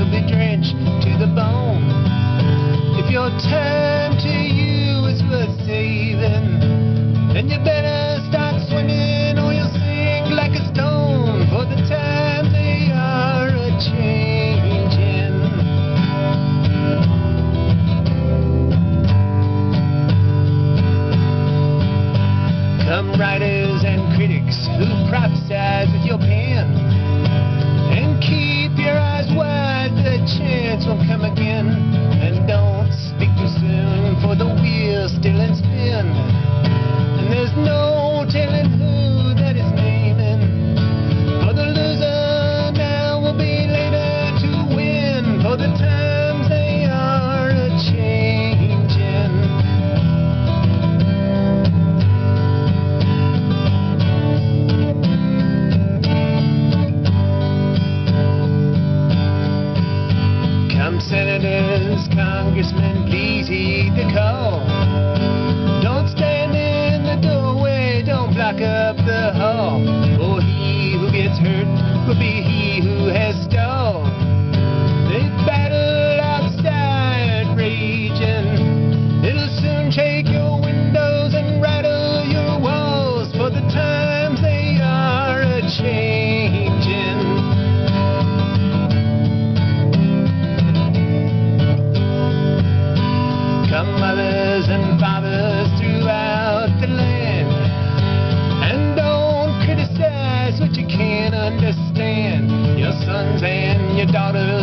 you'll be drenched to the bone. If your time to you is worth saving, then you better start swimming or you'll sink like a stone, for the times they are a-changing. Come writers and critics who prophesize with your pen, and keep your eyes wide, the chance won't come again. And don't speak too soon, for the wheel's still in spin, and there's no telling who that is naming. For the loser now will be later to win, for the times they are a-changing. Come senators, congressmen, please heed the call. Don't stand in the doorway, don't block up the hall, for he who gets hurt will be he who has stalled. They battle outside raging, it'll soon shake your windows and rattle your walls, for the times they are a-changing. Come mothers and fathers throughout the land, and don't criticize what you can't understand. Your sons and your daughters